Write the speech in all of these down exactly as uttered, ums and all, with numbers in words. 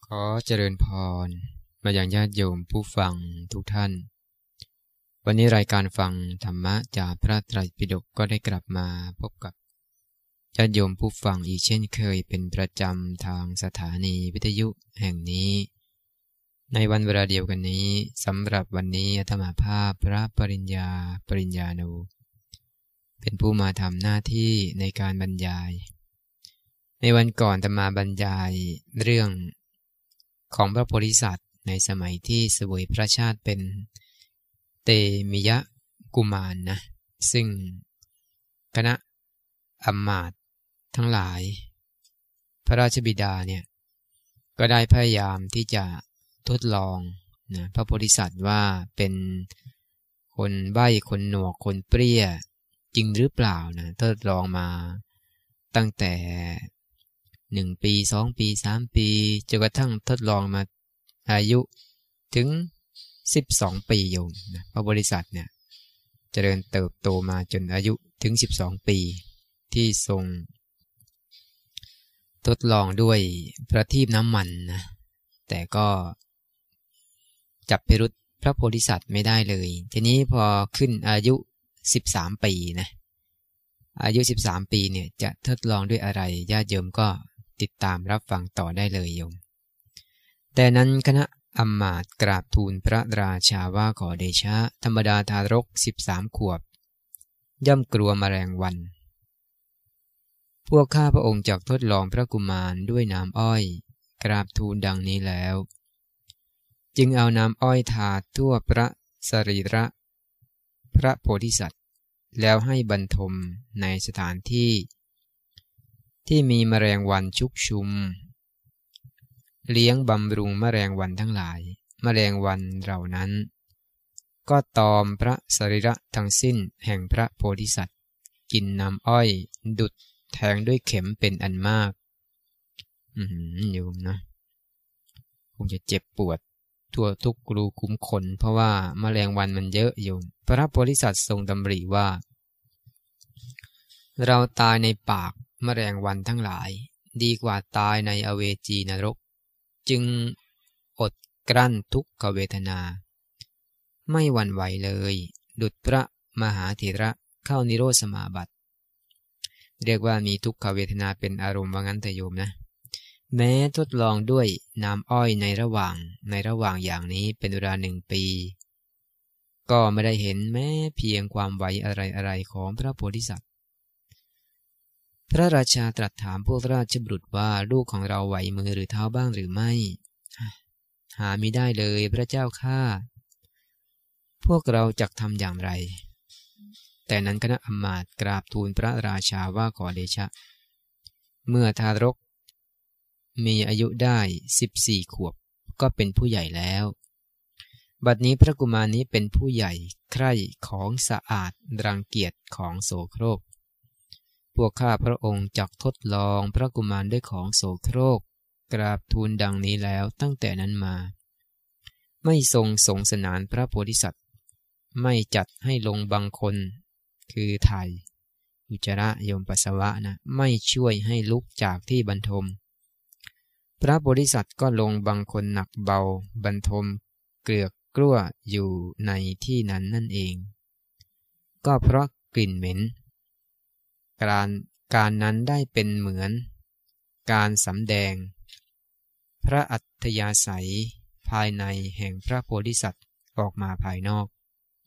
ขอเจริญพรมาอย่างญาติโยมผู้ฟังทุกท่านวันนี้รายการฟังธรรมะจากพระไตรปิฎกก็ได้กลับมาพบกับญาติโยมผู้ฟังอีกเช่นเคยเป็นประจำทางสถานีวิทยุแห่งนี้ในวันเวลาเดียวกันนี้สำหรับวันนี้อาตมาภาพพระปริญญาปริญญาโนเป็นผู้มาทำหน้าที่ในการบรรยายในวันก่อนอาตมาบรรยายเรื่องของพระโพธิสัตว์ในสมัยที่เสวยพระชาติเป็นเตมิยะกุมาร น, นะซึ่งคณะอมาตย์ทั้งหลายพระราชบิดาเนี่ยก็ได้พยายามที่จะทดลองนะพระโพธิสัตว์ว่าเป็นคนใบ้คนหนวกคนเปรี้ยจริงหรือเปล่านะทดลองมาตั้งแต่หนึ่งปีสองปีสามปีจนกระทั่งทดลองมาอายุถึงสิบสองปีโยมนะพระโพธิสัตว์เนี่ยเจริญเติบโตมาจนอายุถึงสิบสองปีที่ทรงทดลองด้วยประทีปน้ำมันนะแต่ก็จับพิรุธพระโพธิสัตว์ไม่ได้เลยทีนี้พอขึ้นอายุสิบสามปีนะอายุสิบสามปีเนี่ยจะทดลองด้วยอะไรญาติโยมก็ติดตามรับฟังต่อได้เลยโยมแต่นั้นคณะอมาตย์กราบทูลพระราชาว่าขอเดชะธรรมดาทารกสิบสามขวบย่อมกลัวแมลงวันพวกข้าพระองค์จักทดลองพระกุมารด้วยน้ำอ้อยกราบทูลดังนี้แล้วจึงเอาน้ำอ้อยทาทั่วพระสรีระพระโพธิสัตว์แล้วให้บรรทมในสถานที่ที่มีแมลงวันชุกชุมเลี้ยงบำรุงแมลงวันทั้งหลายแมลงวันเหล่านั้นก็ตอมพระสรีระทั้งสิ้นแห่งพระโพธิสัตว์กินน้ำอ้อยดุจแทงด้วยเข็มเป็นอันมากอืมโยมนะคงจะเจ็บปวดทั่วทุกรูคุ้มขนเพราะว่าแมลงวันมันเยอะโยมพระโพธิสัตว์ทรงดำริว่าเราตายในปากแมลงวันทั้งหลายดีกว่าตายในอเวจีนรกจึงอดกลั้นทุกขเวทนาไม่หวั่นไหวเลยดุจพระมหาเถระเข้านิโรธสมาบัติเรียกว่ามีทุกขเวทนาเป็นอารมณ์ว่างั้นเถอะโยมนะแม้ทดลองด้วยน้ำอ้อยในระหว่างในระหว่างอย่างนี้เป็นเวลาหนึ่งปีก็ไม่ได้เห็นแม้เพียงความไหวอะไรๆของพระโพธิสัตว์พระราชาตรัสถามพวกราชบุตรว่าลูกของเราไหวมือหรือเท้าบ้างหรือไม่หามิได้เลยพระเจ้าข้าพวกเราจักทำอย่างไรแต่นั้นคณะอมาตย์กราบทูลพระราชาว่าขอเดชะเมื่อทารกมีอายุได้สิบสี่ขวบก็เป็นผู้ใหญ่แล้วบัดนี้พระกุมารนี้เป็นผู้ใหญ่ใคร่ของสะอาดรังเกียจของโสโครกพวกข้าพระองค์จักทดลองพระกุมารด้วยของโสโครกกราบทูลดังนี้แล้วตั้งแต่นั้นมาไม่ทรงสงสนานพระโพธิสัตว์ไม่จัดให้ลงบังคนคือถ่ายอุจจาระโยมปัสสาวะนะไม่ช่วยให้ลุกจากที่บรรทมพระโพธิสัตว์ก็ลงบังคนหนักเบาบรรทมเกลือกกลั้วอยู่ในที่นั้นนั่นเองก็เพราะกลิ่นเหม็นการการนั้นได้เป็นเหมือนการสำแดงพระอัธยาศัยภายในแห่งพระโพธิสัตว์ออกมาภายนอก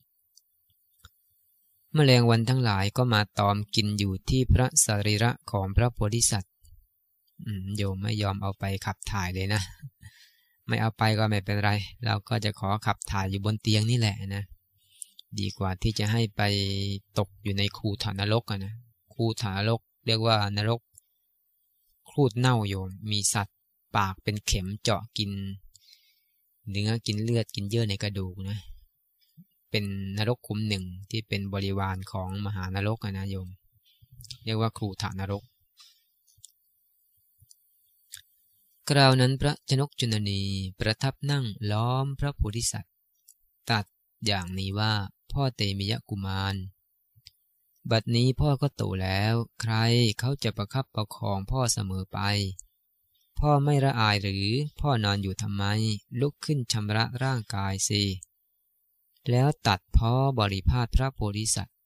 แมลงวันทั้งหลายก็มาตอมกินอยู่ที่พระสรีระของพระโพธิสัตว์โยมไม่ยอมเอาไปขับถ่ายเลยนะไม่เอาไปก็ไม่เป็นไรเราก็จะขอขับถ่ายอยู่บนเตียงนี่แหละนะดีกว่าที่จะให้ไปตกอยู่ในคูฐานรกนะคูฐานรกเรียกว่านรกครูดเน่าโยมมีสัตว์ปากเป็นเข็มเจาะกินเนื้อกินเลือดกินเยื่อในกระดูกนะเป็นนรกขุมหนึ่งที่เป็นบริวารของมหานรกนะโยมเรียกว่าคูฐานรกคราวนั้นพระชนกจุลนีประทับนั่งล้อมพระโพธิสัตว์ตรัสอย่างนี้ว่าพ่อเตมิยะกุมารบัดนี้พ่อก็โตแล้วใครเขาจะประคับประคองพ่อเสมอไปพ่อไม่ละอายหรือพ่อนอนอยู่ทำไมลุกขึ้นชำระร่างกายสิแล้วตัดพ้อบริพาทพระโพธิสัตว์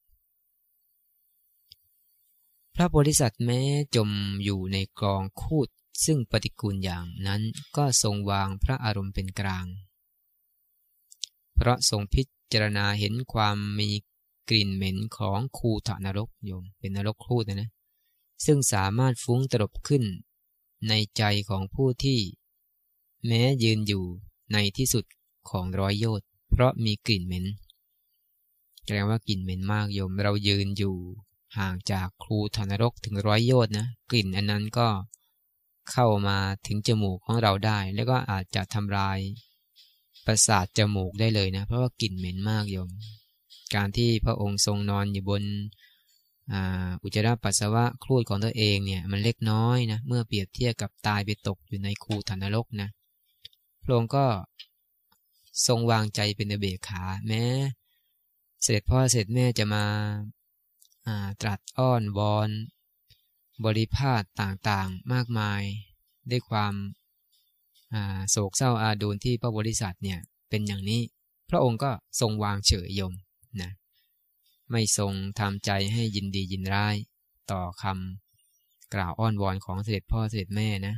พระโพธิสัตว์แม้จมอยู่ในกองคูดซึ่งปฏิกูลอย่างนั้นก็ทรงวางพระอารมณ์เป็นกลางเพราะทรงพิจารณาเห็นความมีกลิ่นเหม็นของคูถนรกโยมเป็นนรกคูดนะนะซึ่งสามารถฟุ้งตลบขึ้นในใจของผู้ที่แม้ยืนอยู่ในที่สุดของร้อยโยชน์เพราะมีกลิ่นเหม็นแสดงว่ากลิ่นเหม็นมากโยมเรายืนอยู่ห่างจากคูถนรกถึงร้อยโยชน์นะกลิ่นอันนั้นก็เข้ามาถึงจมูกของเราได้แล้วก็อาจจะทำลายประสาทจมูกได้เลยนะเพราะว่ากลิ่นเหม็นมากโยมการที่พระองค์ทรงนอนอยู่บนอุจจาระปัสสาวะครูดของตัวเองเนี่ยมันเล็กน้อยนะเมื่อเปรียบเทียบกับตายไปตกอยู่ในคูถนรกนะพระองค์ก็ทรงวางใจเป็นอุเบกขาแม้เสด็จพ่อเสด็จแม่จะมาตรัสอ้อนวอนบริพาทต่างๆมากมายด้วยความโศกเศร้าอาดูลที่พระโพธิสัตว์เนี่ยเป็นอย่างนี้พระองค์ก็ทรงวางเฉยโยมนะไม่ทรงทำใจให้ยินดียินร้ายต่อคำกล่าวอ้อนวอนของเสด็จพ่อเสด็จแม่นะ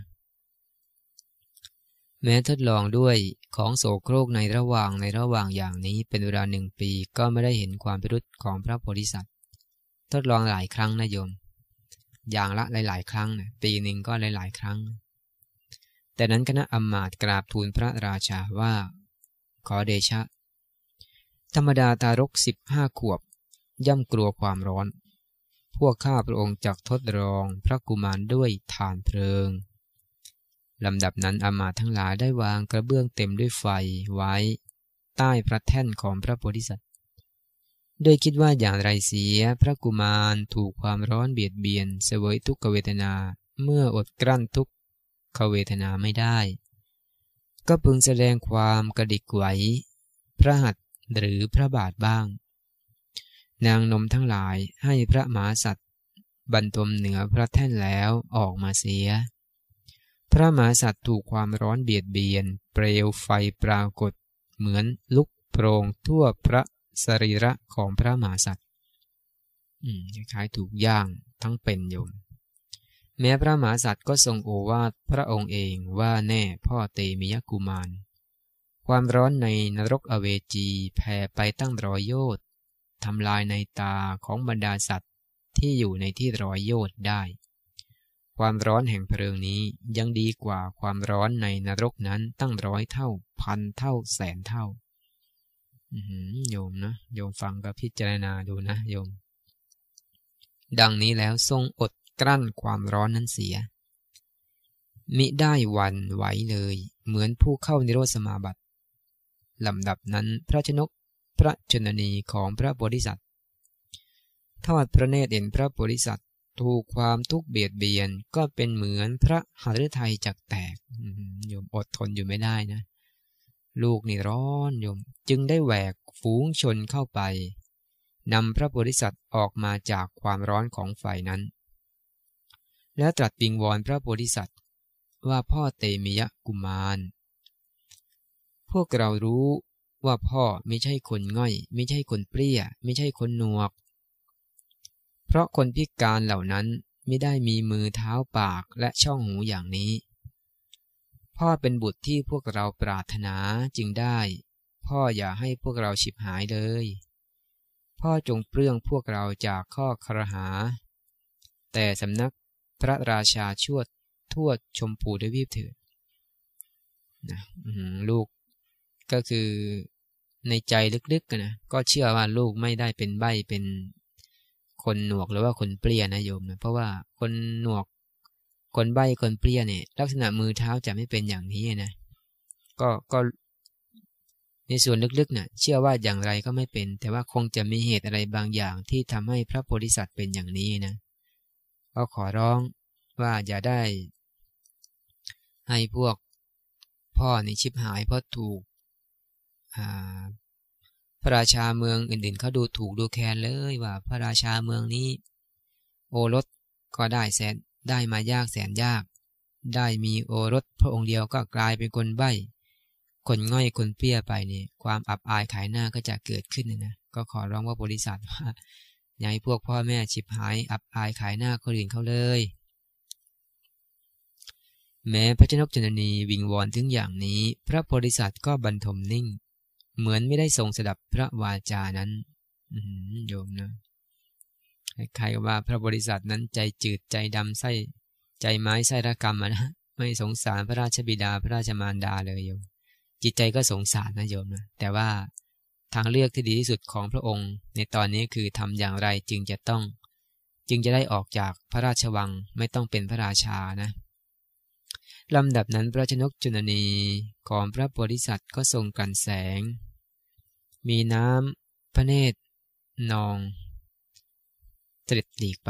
แม้ทดลองด้วยของโสโครกในระหว่างในระหว่างอย่างนี้เป็นเวลาหนึ่งปีก็ไม่ได้เห็นความพิรุธของพระโพธิสัตว์ทดลองหลายครั้งนะโยมอย่างละหลายๆครั้งนะปีหนึ่งก็หลายๆครั้งแต่นั้นคณะอำมาตย์กราบทูลพระราชาว่าขอเดชะธรรมดาทารกสิบห้าขวบย่อมกลัวความร้อนพวกข้าพระองค์จักทดลองพระกุมารด้วยถ่านเพลิงลำดับนั้นอำมาตย์ทั้งหลายได้วางกระเบื้องเต็มด้วยไฟไว้ใต้พระแท่นของพระโพธิสัตว์โดยคิดว่าอย่างไรเสียพระกุมารถูกความร้อนเบียดเบียนเสวยทุกขเวทนาเมื่ออดกลั้นทุกขเวทนาไม่ได้ก็พึงแสดงความกระดิกไหวพระหัตถ์หรือพระบาทบ้างนางนมทั้งหลายให้พระมหาสัตว์บรรทมเหนือพระแท่นแล้วออกมาเสียพระมหาสัตว์ถูกความร้อนเบียดเบียนเปลวไฟปรากฏเหมือนลุกโพลงทั่วพระสรีระของพระมหาสัตว์อืมคล้ายๆถูกย่างทั้งเป็นโยมแม้พระมหาสัตว์ก็ทรงโอวาทพระองค์เองว่าแน่พ่อเตมิยกุมารความร้อนในนรกอเวจีแผ่ไปตั้งร้อยโยชน์ทำลายในตาของบรรดาสัตว์ที่อยู่ในที่ร้อยโยชน์ได้ความร้อนแห่งเพลิงนี้ยังดีกว่าความร้อนในนรกนั้นตั้งร้อยเท่าพันเท่าแสนเท่าโยมนะโยมฟังก็พิจารณาดูนะโยมดังนี้แล้วทรงอดกลั้นความร้อนนั้นเสียมิได้หวั่นไหวเลยเหมือนผู้เข้านิโรธสมาบัติลำดับนั้นพระชนกพระชนนีของพระโพธิสัตว์ทอดพระเนตรเห็นพระโพธิสัตว์ถูกความทุกข์เบียดเบียนก็เป็นเหมือนพระหฤทัยจักแตกโยมอดทนอยู่ไม่ได้นะลูกนี่ร้อนโยมจึงได้แหวกฝูงชนเข้าไปนำพระโพธิสัตว์ออกมาจากความร้อนของไฟนั้นแล้วตรัสวิงวอนพระโพธิสัตว์ว่าพ่อเตมิยกุมารพวกเรารู้ว่าพ่อไม่ใช่คนง่อยไม่ใช่คนเปรี้ยไม่ใช่คนหนวกเพราะคนพิการเหล่านั้นไม่ได้มีมือเท้าปากและช่องหูอย่างนี้พ่อเป็นบุตรที่พวกเราปรารถนาจึงได้พ่ออย่าให้พวกเราฉิบหายเลยพ่อจงเปลื้องพวกเราจากข้อครหาแต่สำนักพระราชาชวดทั่วชมพูทวีปเถิดนะลูกก็คือในใจลึกๆนะก็เชื่อว่าลูกไม่ได้เป็นใบ้เป็นคนหนวกหรือว่าคนเปรี้ยนะโยมนะเพราะว่าคนหนวกคนใบ้คนเปรี้ยเนี่ยลักษณะมือเท้าจะไม่เป็นอย่างนี้นะก็ก็ในส่วนลึกๆนะเชื่อว่าอย่างไรก็ไม่เป็นแต่ว่าคงจะมีเหตุอะไรบางอย่างที่ทำให้พระโพธิสัตว์เป็นอย่างนี้นะก็ขอร้องว่าอย่าได้ให้พวกพ่อในชิบหายเพราะถูกพระราชาเมืองอื่นๆเขาดูถูกดูแคลนเลยว่าพระราชาเมืองนี้โอรสก็ได้แสนได้มายากแสนยากได้มีโอรสพระองค์เดียวก็กลายเป็นคนใบ้คนง่อยคนเปี้ยไปเนี่ยความอับอายขายหน้าก็จะเกิดขึ้นนะก็ขอร้องว่าบริษัทว่าอย่าให้พวกพ่อแม่ฉิบหายอับอายขายหน้าคนอื่นเขาเลยแม้พระชนกจุลนีวิงวอนถึงอย่างนี้พระโพธิสัตว์ก็บรรทมนิ่งเหมือนไม่ได้ทรงสดับพระวาจานั้นโยมนะใครๆว่าพระโพธิสัตว์นั้นใจจืดใจดำไส้ใจไม้ไส้ระกรรมนะไม่สงสารพระราชบิดาพระราชมารดาเลยโยมจิตใจก็สงสารนะโยมนะแต่ว่าทางเลือกที่ดีที่สุดของพระองค์ในตอนนี้คือทำอย่างไรจึงจะต้องจึงจะได้ออกจากพระราชวังไม่ต้องเป็นพระราชานะลำดับนั้นพระชนกจุลนีของพระโพธิสัตว์ก็ทรงกลั่นแสงมีน้ำพระเนตรนองเสด็จหลีกไป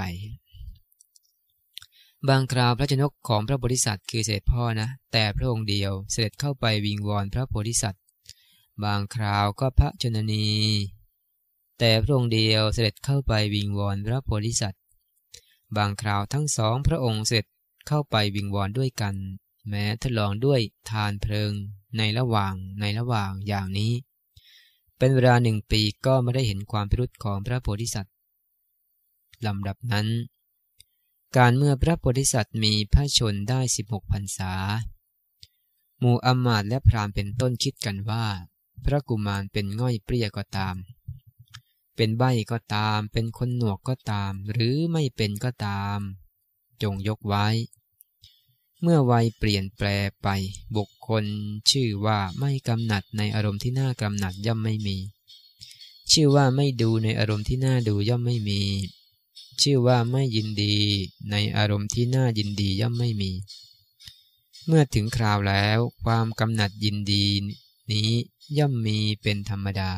บางคราวพระชนกของพระโพธิสัตว์คือเสด็จพ่อนะแต่พระองค์เดียวเสด็จเข้าไปวิงวอนพระโพธิสัตว์บางคราวก็พระชนนีแต่พระองค์เดียวเสด็จเข้าไปวิงวอนพระโพธิสัตว์บางคราวทั้งสองพระองค์เสด็จเข้าไปวิงวอนด้วยกันแม้ทดลองด้วยทานเพลิงในระหว่างในระหว่างอย่างนี้เป็นเวลาหนึ่งปีก็ไม่ได้เห็นความพิรุธของพระโพธิสัตว์ลำดับนั้นการเมื่อพระโพธิสัตว์มีพระชนได้สิบหกพรรษาหมู่อมาตย์และพราหมณ์เป็นต้นคิดกันว่าพระกุมารเป็นง่อยเปรี้ยก็ตามเป็นใบ้ก็ตามเป็นคนหนวกก็ตามหรือไม่เป็นก็ตามจงยกไว้เมื่อวัยเปลี่ยนแปลไปบุคคลชื่อว่าไม่กำหนัดในอารมณ์ที่น่ากำหนัดย่อมไม่มีชื่อว่าไม่ดูในอารมณ์ที่น่าดูย่อมไม่มีชื่อว่าไม่ยินดีในอารมณ์ที่น่ายินดีย่อมไม่มีเมื่อถึงคราวแล้วความกำหนัดยินดีนี้ย่อมมีเป็นธรรมดา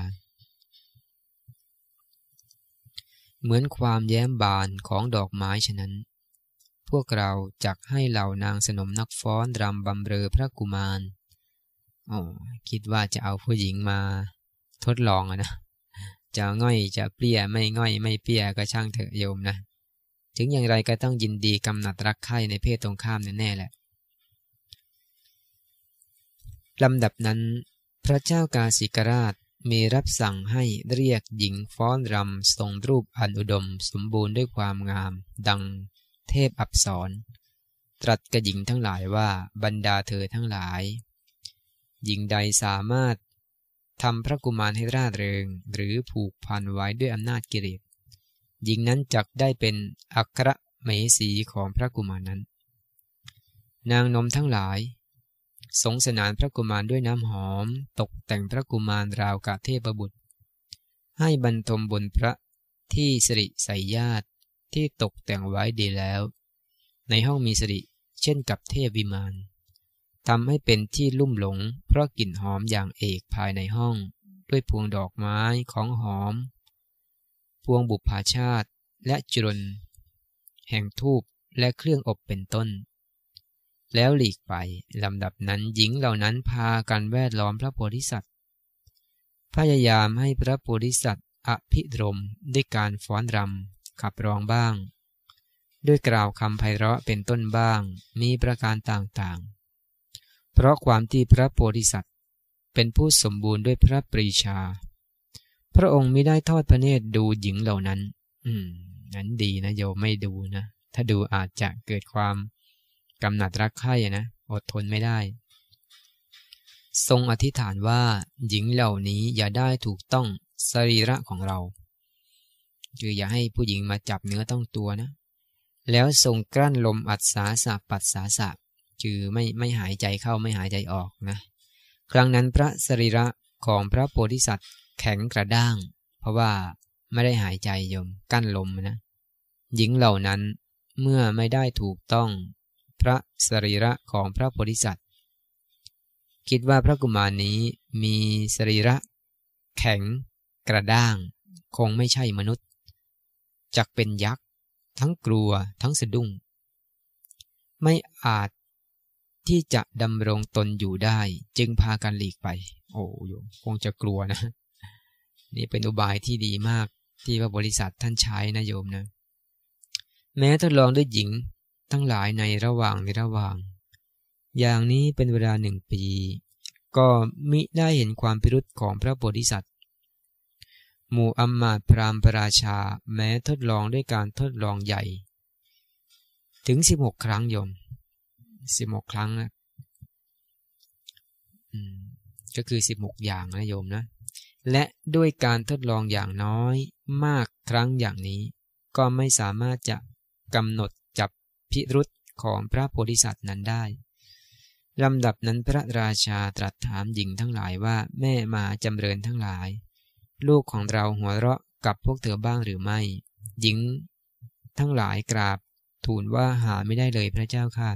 เหมือนความแย้มบานของดอกไม้ฉะนั้นพวกเราจักให้เหล่านางสนมนักฟ้อนรำบำเรอพระกุมารอ๋อคิดว่าจะเอาผู้หญิงมาทดลองอะนะจะง่อยจะเปรี้ยไม่ง่อยไม่เปรี้ยก็ช่างเถอะโยมนะถึงอย่างไรก็ต้องยินดีกำหนัดรักใคร่ในเพศตรงข้ามแน่ๆแหละลำดับนั้นพระเจ้ากาสิกราชมีรับสั่งให้เรียกหญิงฟ้อนรำทรงรูปอันอุดมสมบูรณ์ด้วยความงามดังเทพอัปสรตรัสกับหญิงทั้งหลายว่าบรรดาเธอทั้งหลายหญิงใดสามารถทำพระกุมารให้ร่าเริงหรือผูกพันไว้ด้วยอำนาจกิเลสหญิงนั้นจักได้เป็นอัครมเหสีของพระกุมารนั้นนางนมทั้งหลายสงสนานพระกุมารด้วยน้ำหอมตกแต่งพระกุมารราวกะเทพบุตรให้บรรทมบนพระที่สิริใสญาติที่ตกแต่งไว้ดีแล้วในห้องมีสิริเช่นกับเทพวิมานทำให้เป็นที่ลุ่มหลงเพราะกลิ่นหอมอย่างเอกภายในห้องด้วยพวงดอกไม้ของหอมพวงบุปผาชาติและจุลแห่งธูปและเครื่องอบเป็นต้นแล้วหลีกไปลำดับนั้นหญิงเหล่านั้นพากันแวดล้อมพระโพธิสัตว์พยายามให้พระโพธิสัตว์อภิรมย์ด้วยการฟ้อนรำขับร้องบ้างด้วยกล่าวคำไพเราะเป็นต้นบ้างมีประการต่างๆเพราะความที่พระโพธิสัตว์เป็นผู้สมบูรณ์ด้วยพระปรีชาพระองค์มิได้ทอดพระเนตรดูหญิงเหล่านั้นอืมนั้นดีนะโยมไม่ดูนะถ้าดูอาจจะเกิดความกำหนัดรักใคร่นะอดทนไม่ได้ทรงอธิษฐานว่าหญิงเหล่านี้อย่าได้ถูกต้องสรีระของเราคืออย่าให้ผู้หญิงมาจับเนื้อต้องตัวนะแล้วทรงกลั้นลมอัศสาสะปัสสาสะคือไม่ไม่หายใจเข้าไม่หายใจออกนะครั้งนั้นพระสรีระของพระโพธิสัตว์แข็งกระด้างเพราะว่าไม่ได้หายใจโยมกั้นลมนะหญิงเหล่านั้นเมื่อไม่ได้ถูกต้องพระสรีระของพระโพธิสัตว์คิดว่าพระกุมารนี้มีสรีระแข็งกระด้างคงไม่ใช่มนุษย์จักเป็นยักษ์ทั้งกลัวทั้งสะดุ้งไม่อาจที่จะดำรงตนอยู่ได้จึงพากันหลีกไปโอ้โยมคงจะกลัวนะนี่เป็นอุบายที่ดีมากที่พระโพธิสัตว์ท่านใช้นะโยมนะแม้ทดลองด้วยหญิงทั้งหลายในระหว่างในระหว่างอย่างนี้เป็นเวลาหนึ่งปีก็มิได้เห็นความพิรุธของพระโพธิสัตว์หมู่อำมาตย์พราหมณ์พระราชาแม้ทดลองด้วยการทดลองใหญ่ถึงสิบหกครั้งโยมสิบหกครั้งนะอืมก็คือสิบหกอย่างนะโยมนะและด้วยการทดลองอย่างน้อยมากครั้งอย่างนี้ก็ไม่สามารถจะกำหนดจับพิรุธของพระโพธิสัตว์นั้นได้ลำดับนั้นพระราชาตรัสถามหญิงทั้งหลายว่าแม่มหาจำเริญทั้งหลายลูกของเราหัวเราะกับพวกเธอบ้างหรือไม่หญิงทั้งหลายกราบทูลว่าหาไม่ได้เลยพระเจ้าค่ะ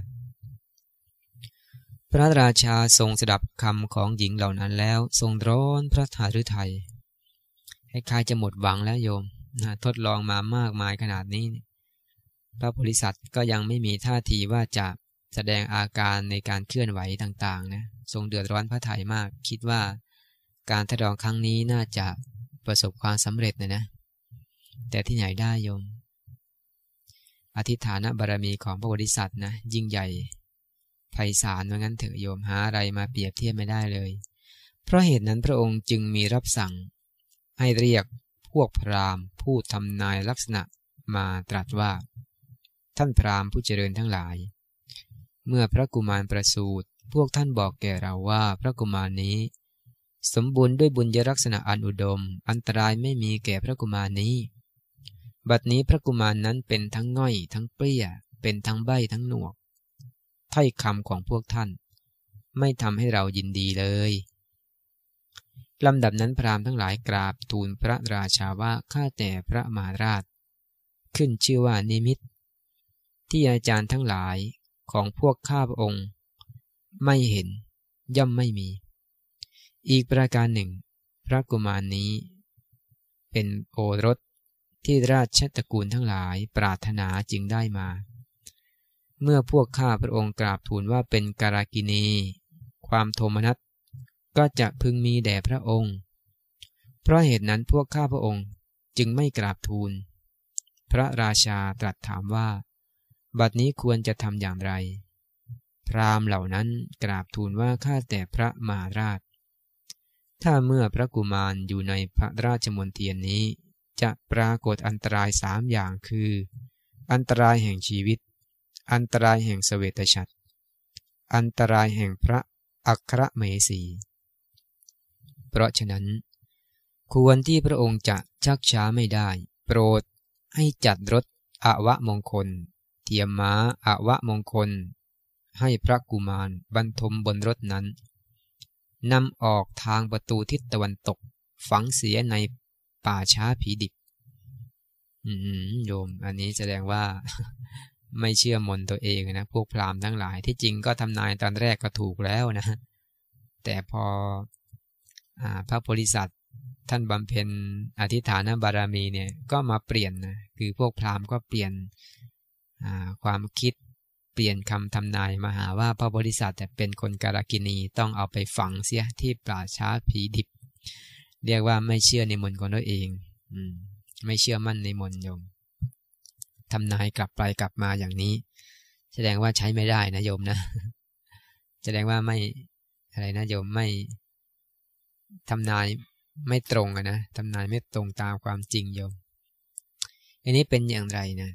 พระราชาทรงสดับคำของหญิงเหล่านั้นแล้วทรงร้อนพระทัยฤทัยคล้ายๆจะหมดหวังแล้วโยมนะทดลองมามากมายขนาดนี้พระโพธิสัตว์ก็ยังไม่มีท่าทีว่าจะแสดงอาการในการเคลื่อนไหวต่างๆนะทรงเดือดร้อนพระทัยมากคิดว่าการทดลองครั้งนี้น่าจะประสบความสำเร็จนะนะแต่ที่ไหนได้โยมอธิฐานบารมีของพระโพธิสัตว์นะยิ่งใหญ่ไพศาลว่างั้นเถอะโยมหาอะไรมาเปรียบเทียบไม่ได้เลยเพราะเหตุนั้นพระองค์จึงมีรับสั่งให้เรียกพวกพราหมณ์ผู้ทำนายลักษณะมาตรัสว่าท่านพราหมณ์ผู้เจริญทั้งหลายเมื่อพระกุมารประสูติพวกท่านบอกแก่เราว่าพระกุมารนี้สมบูรณ์ด้วยบุญยลักษณะอันอุดมอันตรายไม่มีแก่พระกุมารนี้บัดนี้พระกุมารนั้นเป็นทั้งง่อยทั้งเปรี้ยเป็นทั้งใบ้ทั้งหนวกถ้อยคำของพวกท่านไม่ทำให้เรายินดีเลยลำดับนั้นพราหมณ์ทั้งหลายกราบทูลพระราชาว่าข้าแต่พระมหาราชขึ้นชื่อว่านิมิตที่อาจารย์ทั้งหลายของพวกข้าพระองค์ไม่เห็นย่อมไม่มีอีกประการหนึ่งพระกุมารนี้เป็นโอรสที่ราชตระกูลทั้งหลายปรารถนาจึงได้มาเมื่อพวกข้าพระองค์กราบทูลว่าเป็นการากินีความโทมนัสก็จะพึงมีแด่พระองค์เพราะเหตุนั้นพวกข้าพระองค์จึงไม่กราบทูลพระราชาตรัสถามว่าบัดนี้ควรจะทำอย่างไรพราหมณ์เหล่านั้นกราบทูลว่าข้าแต่พระมหาราชถ้าเมื่อพระกุมารอยู่ในพระราชมณฑลนี้จะปรากฏอันตรายสามอย่างคืออันตรายแห่งชีวิตอันตรายแห่งเสวตฉัตรอันตรายแห่งพระอัครมเหสีเพราะฉะนั้นควรที่พระองค์จะชักช้าไม่ได้โปรดให้จัดรถอวมงคลเทียมม้าอวมงคลให้พระกุมารบรรทมบนรถนั้นนำออกทางประตูทิศตะวันตกฝังเสียในป่าช้าผีดิบอืมโยมอันนี้แสดงว่า ไม่เชื่อมนตัวเองนะพวกพราหมณ์ทั้งหลายที่จริงก็ทำนายตอนแรกก็ถูกแล้วนะแต่พออ่าพระโพธิสัตว์ท่านบำเพ็ญอธิฐานบารมีเนี่ยก็มาเปลี่ยนนะคือพวกพราหมณ์ก็เปลี่ยนอ่าความคิดเปลี่ยนคำทำนายมาหาว่าพระโพธิสัตว์แต่เป็นคนกาลกิณีต้องเอาไปฝังเสียที่ป่าช้าผีดิบเรียกว่าไม่เชื่อในมนต์ของตัวเองอืมไม่เชื่อมั่นในมนต์โยมทำนายกลับไปกลับมาอย่างนี้แสดงว่าใช้ไม่ได้นะโยมนะแสดงว่าไม่อะไรนะโยมไม่ทำนายไม่ตรงอะนะทำนายไม่ตรงตามความจริงโยมอันนี้เป็นอย่างไรนะ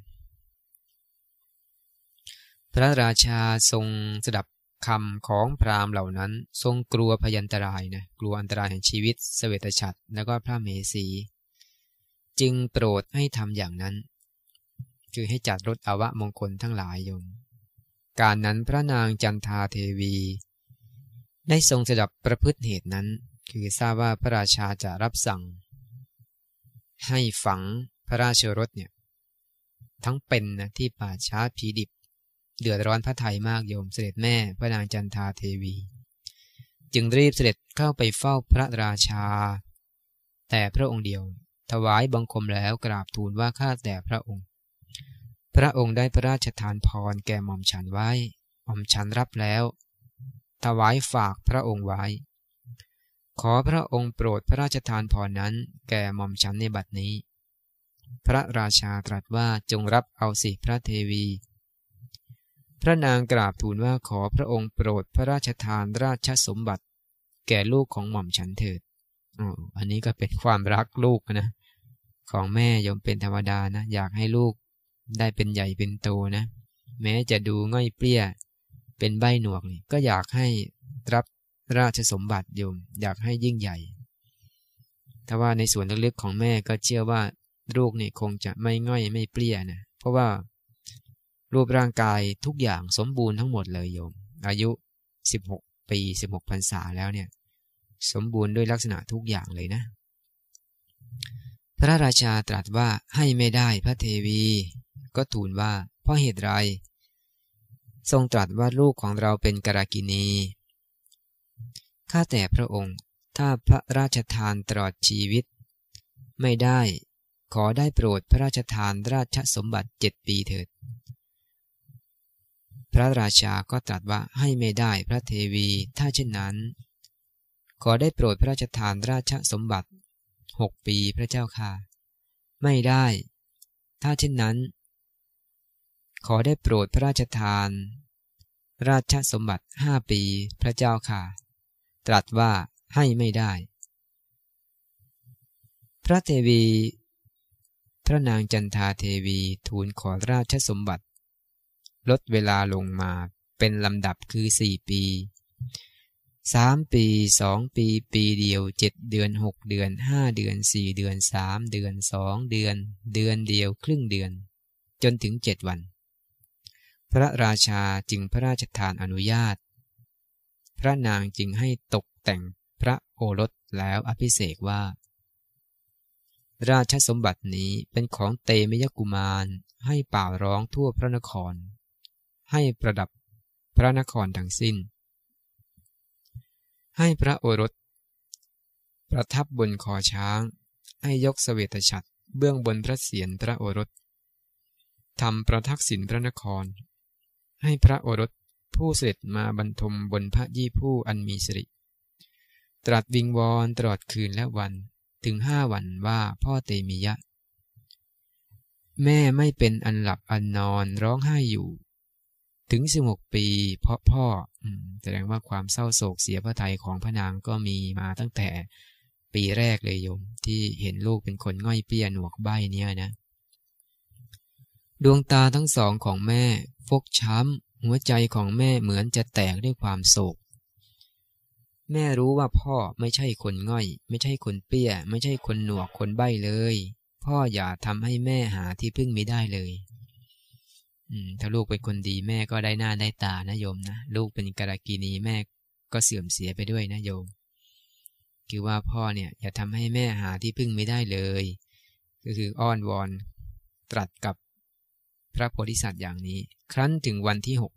พระราชาทรงสดับคำของพราหมณ์เหล่านั้นทรงกลัวพยันตรายนะกลัวอันตรายแห่งชีวิตเสวตฉัตรแล้วก็พระมเหสีจึงโปรดให้ทำอย่างนั้นคือให้จัดรถอวมงคลทั้งหลายโยมการนั้นพระนางจันทาเทวีได้ทรงสดับประพฤติเหตุนั้นคือทราบว่าพระราชาจะรับสั่งให้ฝังพระราชรถเนี่ยทั้งเป็นนะที่ป่าช้าผีดิบเดือดร้อนพระทัยมากโยมเสด็จแม่พระนางจันทาเทวีจึงรีบเสด็จเข้าไปเฝ้าพระราชาแต่พระองค์เดียวถวายบังคมแล้วกราบทูลว่าข้าแต่พระองค์พระองค์ได้พระราชทานพรแก่หม่อมฉันไว้หม่อมฉันรับแล้วถวายฝากพระองค์ไว้ขอพระองค์โปรดพระราชทานพรนั้นแก่หม่อมฉันในบัดนี้พระราชาตรัสว่าจงรับเอาสิพระเทวีพพระนางกราบทูลว่าขอพระองค์โปรดพระราชทานราชสมบัติแก่ลูกของหม่อมฉันเถิดอ๋ออันนี้ก็เป็นความรักลูกนะของแม่ยมเป็นธรรมดานะอยากให้ลูกได้เป็นใหญ่เป็นโตนะแม้จะดูง่อยเปรี้ยเป็นใบ้หนวกนี่ก็อยากให้รับราชสมบัติโยมอยากให้ยิ่งใหญ่แต่ว่าในส่วนลึกๆของแม่ก็เชื่อว่าลูกนี่คงจะไม่ง่อยไม่เปรี้ยนะเพราะว่ารูปร่างกายทุกอย่างสมบูรณ์ทั้งหมดเลยโยมอายุสิบหกปีสิบหกพรรษาแล้วเนี่ยสมบูรณ์ด้วยลักษณะทุกอย่างเลยนะพระราชาตรัสว่าให้ไม่ได้พระเทวีก็ทูลว่าเพราะเหตุไรทรงตรัสว่าลูกของเราเป็นกรากินีข้าแต่พระองค์ถ้าพระราชทานตลอดชีวิตไม่ได้ขอได้โปรดพระราชทานราชสมบัติเจ็ดปีเถิดพระราชาก็ตรัสว่าให้ไม่ได้พระเทวีถ้าเช่นนั้นขอได้โปรดพระราชทานราชสมบัติหกปีพระเจ้าค่ะไม่ได้ถ้าเช่นนั้นขอได้โปรดพระราชทานราชสมบัติห้าปีพระเจ้าค่ะตรัสว่าให้ไม่ได้พระเทวีพระนางจันทาเทวีทูลขอราชสมบัติลดเวลาลงมาเป็นลำดับคือสี่ปีสามปีสองปีปีเดียวเจ็ดเดือนหกเดือนห้าเดือนสี่เดือนสามเดือนสองเดือนเดือนเดียวครึ่งเดือนจนถึงเจ็ดวันพระราชาจึงพระราชทานอนุญาตพระนางจึงให้ตกแต่งพระโอรสแล้วอภิเษกว่าราชสมบัตินี้เป็นของเตมิยกุมารให้เป่าร้องทั่วพระนครให้ประดับพระนครทั้งสิ้นให้พระโอรสประทับบนคอช้างให้ยกเสวตฉัตรเบื้องบนพระเศียรพระโอรสทำประทักษิณพระนครให้พระโอรสผู้เสด็จมาบรรทมบนพระยี่ผู้อันมีสิริตรัสวิงวอนตลอดคืนและวันถึงห้าวันว่าพ่อเตมิยะแม่ไม่เป็นอันหลับอันนอนร้องไห้อยู่ถึงสิบหกปีเพราะพ่อแสดงว่าความเศร้าโศกเสียพระทัยของพระนางก็มีมาตั้งแต่ปีแรกเลยโยมที่เห็นลูกเป็นคนง่อยเปี้ยหนวกใบ้เนี่ยนะดวงตาทั้งสองของแม่ฟกช้ำหัวใจของแม่เหมือนจะแตกด้วยความโศกแม่รู้ว่าพ่อไม่ใช่คนง่อยไม่ใช่คนเปี้ยไม่ใช่คนหนวกคนใบ้เลยพ่ออย่าทำให้แม่หาที่พึ่งไม่ได้เลยอืมถ้าลูกเป็นคนดีแม่ก็ได้หน้าได้ตานะโยมนะลูกเป็นกาลกิณีแม่ก็เสื่อมเสียไปด้วยนะโยมคือว่าพ่อเนี่ยอย่าทำให้แม่หาที่พึ่งไม่ได้เลยก็คืออ้อนวอนตรัสกับพระโพธิสัตว์อย่างนี้ครั้นถึงวันที่หก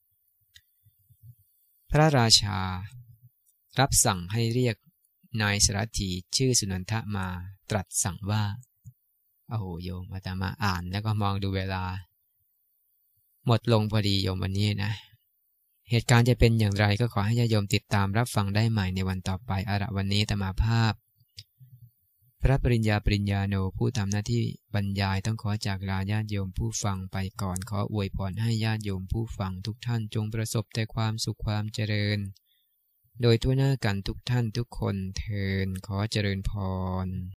พระราชารับสั่งให้เรียกนายสารถีชื่อสุนันทะมาตรัสสั่งว่าโอ้โหโยมอาตมาอ่านแล้วก็มองดูเวลาหมดลงพอดีโยมวันนี้นะเหตุการณ์จะเป็นอย่างไรก็ขอให้ญาติโยมติดตามรับฟังได้ใหม่ในวันต่อไปอาระวันนี้อาตมาภาพพระปริญญาปริญญาโนผู้ทำหน้าที่บรรยายต้องขอจากลาญาติโยมผู้ฟังไปก่อนขออวยพรให้ญาติโยมผู้ฟังทุกท่านจงประสบแต่ความสุขความเจริญโดยทั่วหน้ากันทุกท่านทุกคนเทินขอเจริญพร